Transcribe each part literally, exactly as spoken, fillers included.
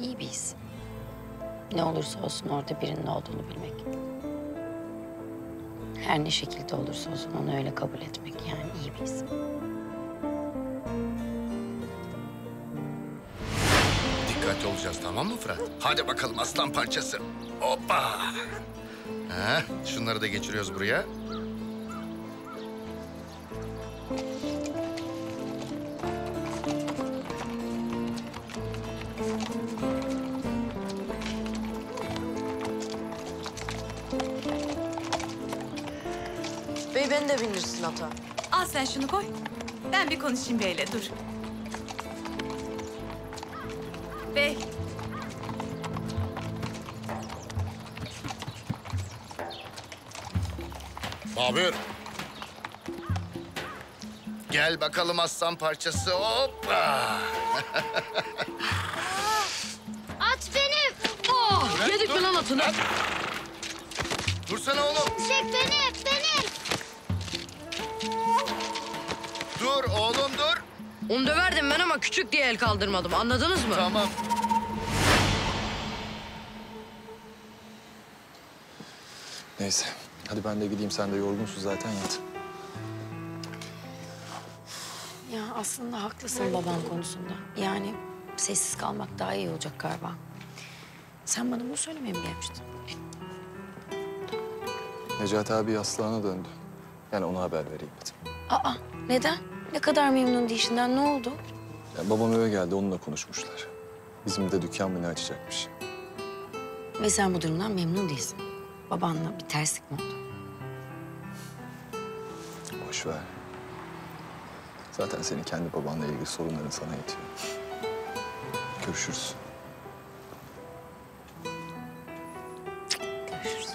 iyi bir his. Ne olursa olsun orada birinin olduğunu bilmek. Her ne şekilde olursa olsun onu öyle kabul etmek yani iyi bir his. Dikkatli olacağız, tamam mı Fırat? Hadi bakalım aslan parçası. Hoppa! Ha, şunları da geçiriyoruz buraya. Bey beni de bindirsin ata. Al sen şunu koy. Ben bir konuşayım beyle, dur. Bey. Babür. Gel bakalım aslan parçası. Hoppa! At benim. Oh, yedik mi lan atını? Dursana oğlum. Çek beni, benim. Dur oğlum dur. Onu döverdim ben ama küçük diye el kaldırmadım. Anladınız mı? Tamam. Neyse. Hadi ben de gideyim. Sen de yorgunsun zaten, yat. Ya aslında haklısın baban konusunda. Yani sessiz kalmak daha iyi olacak galiba. Sen bana bunu söylemeye mi gelmiştin? Necati abi Aslıhan'a döndü. Yani ona haber vereyim dedim. Aa, neden? Ne kadar memnun işinden, ne oldu? Ya babam eve geldi, onunla konuşmuşlar. Bizim de dükkan mı ne açacakmış. Ve sen bu durumdan memnun değilsin. Babanla bir terslik mi oldu? Boş ver. Zaten senin kendi babanla ilgili sorunların sana yetiyor. Görüşürüz. Görüşürüz.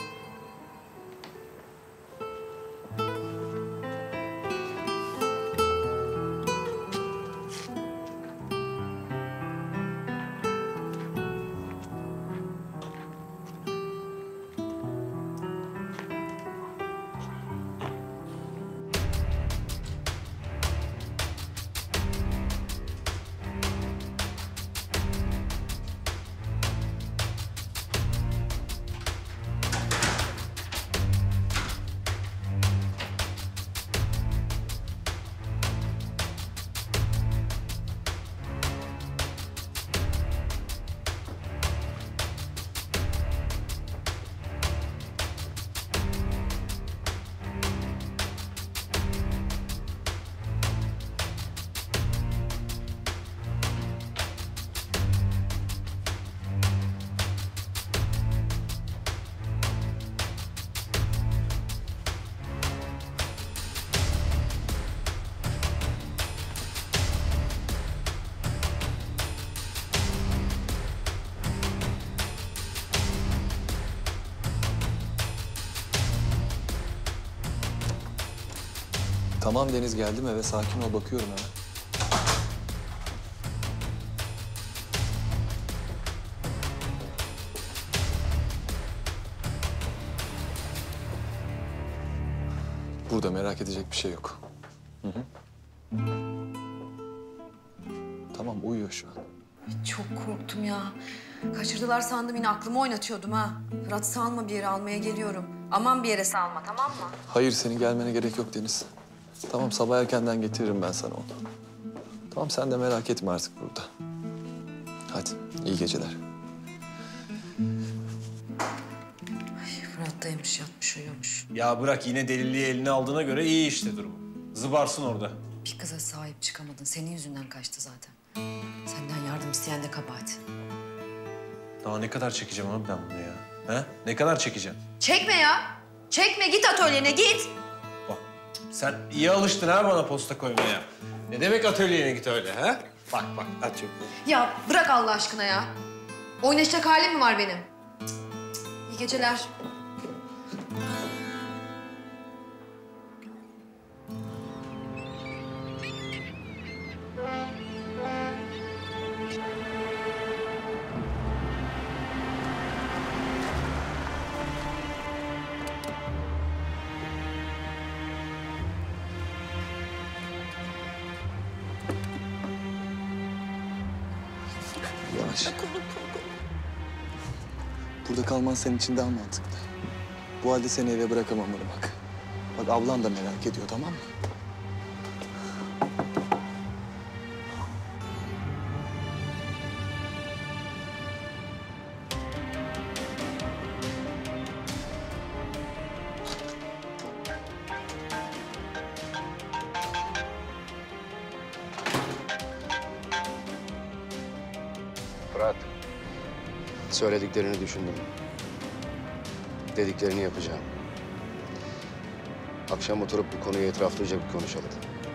Tamam Deniz, geldim eve. Sakin ol, bakıyorum hemen. Burada merak edecek bir şey yok. Hı hı. Tamam, uyuyor şu an. Çok korktum ya. Kaçırdılar sandım, yine aklımı oynatıyordum ha. Fırat, salma bir yere, almaya geliyorum. Aman bir yere salma, tamam mı? Hayır, senin gelmene gerek yok Deniz. Tamam, sabah erkenden getiririm ben sana onu. Tamam, sen de merak etme artık burada. Hadi, iyi geceler. Ay, Fırat daymış, yatmış, uyuyormuş. Ya bırak, yine deliliği eline aldığına göre iyi işte durumu. Zıbarsın orada. Bir kıza sahip çıkamadın. Senin yüzünden kaçtı zaten. Senden yardım isteyen de kabahat. Daha ne kadar çekeceğim abi ben bunu ya? Ha? Ne kadar çekeceğim? Çekme ya. Çekme, git atölyene, git. Bak, sen iyi alıştın ha bana posta koymaya. Ne demek atölyene git öyle ha? Bak bak, atıyorum. Ya bırak Allah aşkına ya. Oynaşacak halim mi var benim? Cık, cık. İyi geceler. Yavaş. yavaş. Burada kalman senin için daha mantıklı. Bu halde seni eve bırakamam Irmak. Bak ablan da merak ediyor, tamam mı? Fırat, söylediklerini düşündüm. Dediklerini yapacağım. Akşam oturup bu konuyu etraflıca bir konuşalım.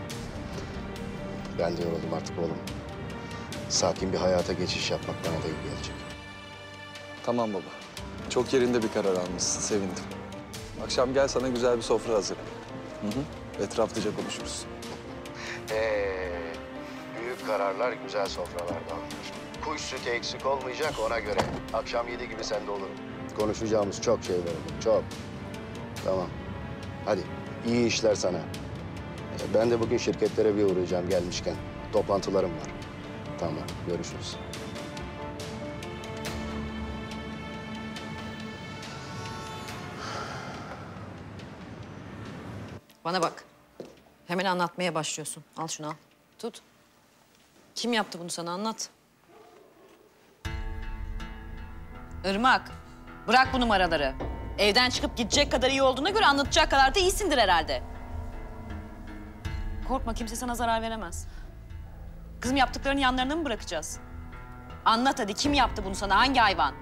Ben de yoruldum artık oğlum. Sakin bir hayata geçiş yapmak bana da iyi gelecek. Tamam baba. Çok yerinde bir karar almışsın, sevindim. Akşam gel, sana güzel bir sofra hazırlayayım. Hı hı. Etraflıca konuşuruz. Ee, büyük kararlar güzel sofralarda alınır. Kuş sütü eksik olmayacak ona göre. Akşam yedi gibi sende olurum. Konuşacağımız çok şey var oğlum, çok. Tamam. Hadi, iyi işler sana. Ee, Ben de bugün şirketlere bir uğrayacağım gelmişken. Toplantılarım var. Tamam, görüşürüz. Bana bak. Hemen anlatmaya başlıyorsun. Al şunu al. Tut. Kim yaptı bunu sana anlat. Irmak, bırak bu numaraları. Evden çıkıp gidecek kadar iyi olduğuna göre anlatacak kadar da iyisindir herhalde. Korkma, kimse sana zarar veremez. Kızım, yaptıklarını yanlarına mı bırakacağız? Anlat hadi, kim yaptı bunu sana, hangi hayvan?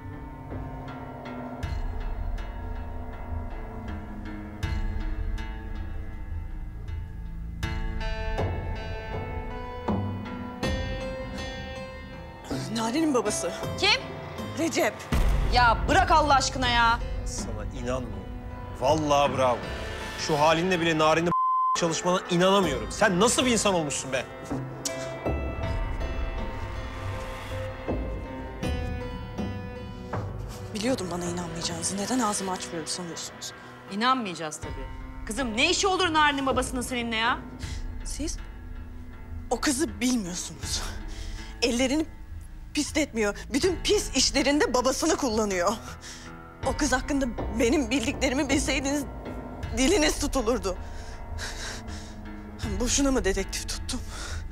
Nari'nin babası. Kim? Recep. Ya bırak Allah aşkına ya. Sana inanmıyorum. Vallahi bravo. Şu halinle bile Narin'le çalışmana inanamıyorum. Sen nasıl bir insan olmuşsun be? Biliyordum bana inanmayacağınızı. Neden ağzımı açmıyorum sanıyorsunuz? İnanmayacağız tabii. Kızım, ne işi olur Narin'in babasının seninle ya? Siz o kızı bilmiyorsunuz. Ellerini pisletmiyor. Bütün pis işlerinde babasını kullanıyor. O kız hakkında benim bildiklerimi bilseydiniz diliniz tutulurdu. Boşuna mı dedektif tuttum?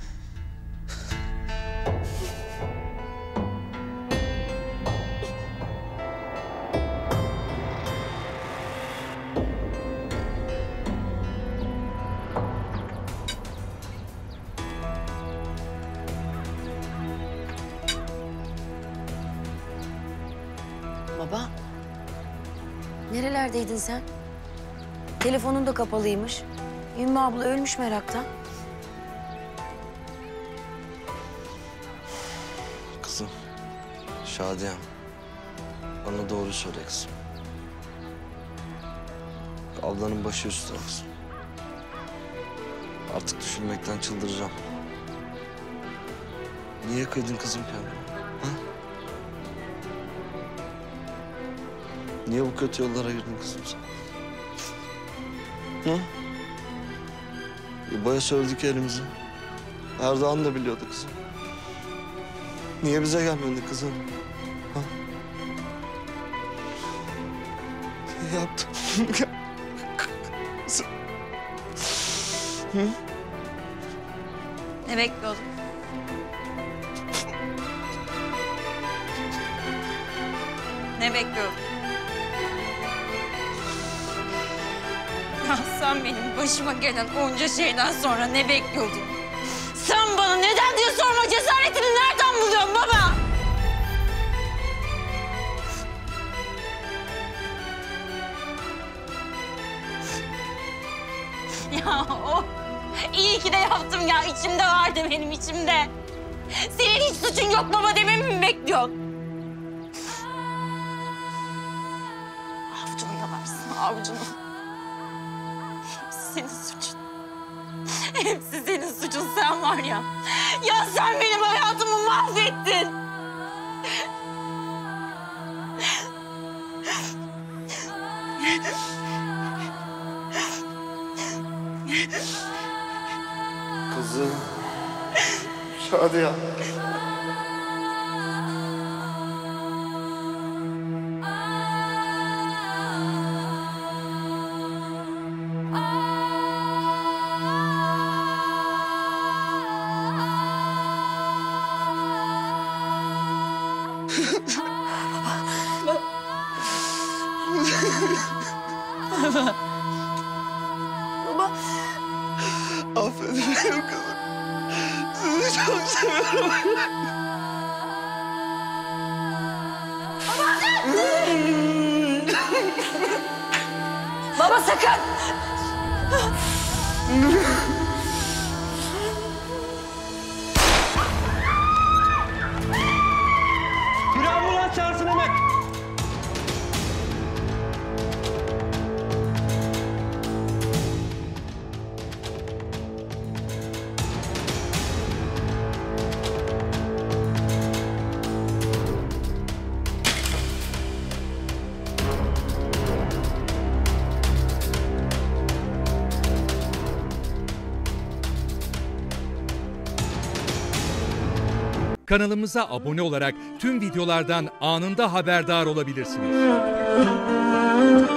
Baba, nerelerdeydin sen? Telefonun da kapalıymış. Ümmü abla ölmüş meraktan. Kızım, Şadiyem. Bana doğru söyle kızım. Ablanın başı üstüne kızım. Artık düşünmekten çıldıracağım. Niye kıydın kızım kendini? Ha? Niye bu kötü yollara girdin kızım sen? Hı? İbo'ya söyledik elimizi. Erdoğan da biliyordu kızım. Niye bize gelmedi kızım? Ha? Niye yaptın? Kızım. Hı? Ne bekliyordun? Ne bekliyordun? Ya sen benim başıma gelen onca şeyden sonra ne bekliyordun? Sen bana neden diye sorma cesaretini nereden buluyorsun baba? Ya o iyi ki de yaptım ya. İçimde vardı benim içimde. Senin hiç suçun yok baba dememi mi bekliyorsun? Avucunu yalarsın, avucunu. Hepsi senin suçun. Hepsi senin suçun, sen var ya. Ya sen benim hayatımı mahvettin. Kızım. Şadiye. Baba. Baba. Affedin benim kızım. Sizi çok seviyorum. Baba sakın! Bir ambulans çağırsın hemen. Kanalımıza abone olarak tüm videolardan anında haberdar olabilirsiniz.